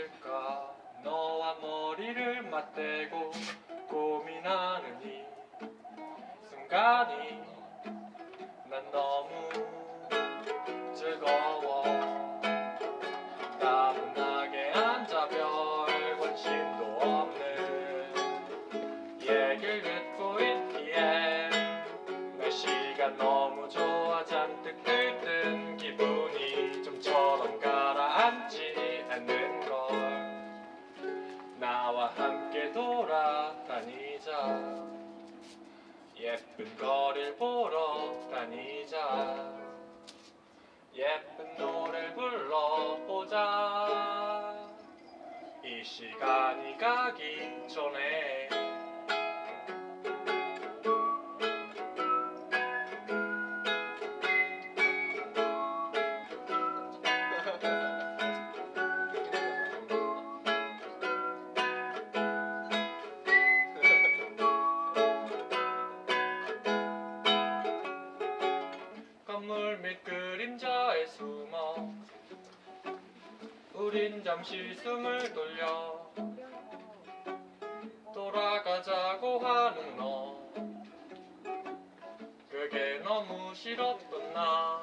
있을까? 너와 머리를 맞대고 고민하는 이 순간이 난 너무 즐거워. 따분하게 앉아 별 관심도 없는 얘기를 듣고 있기에 날씨가 너무 좋아 잔뜩 들뜬 기분이 좀처럼 가라앉지 않는 걸. 나와 함께 돌아다니자. 예쁜 거리를 보러 다니자. 예쁜 노래를 불러보자. 이 시간이 가기 전에 건물 밑 그림자에 숨어 우린 잠시 숨을 돌려 돌아가자고 하는 너. 그게 너무 싫었던 나.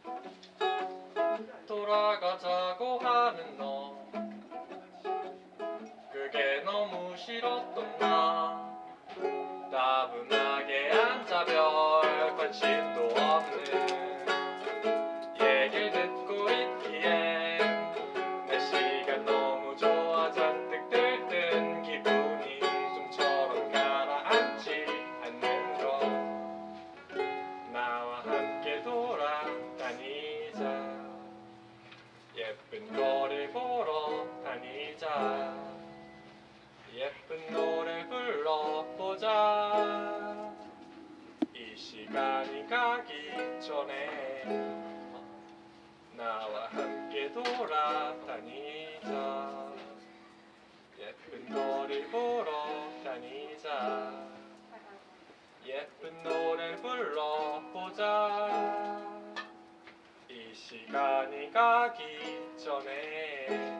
돌아가자고 하는 너. 그게 너무 싫었던 나. 따분하게 앉아 별 관심도 없는 얘기를 듣고 있기에 날씨가 너무 좋아 잔뜩 들뜬 기분이 좀처럼 가라앉지 않는 것. 나와 함께 돌아다니자. 예쁜 거리를 보러 다니자. 예쁜 노래 불러보자. 이 시간이 가기 전에 나와 함께 돌아다니자. 예쁜 거리를 보러 다니자. 예쁜 노래 불러보자. 이 시간이 가기 전에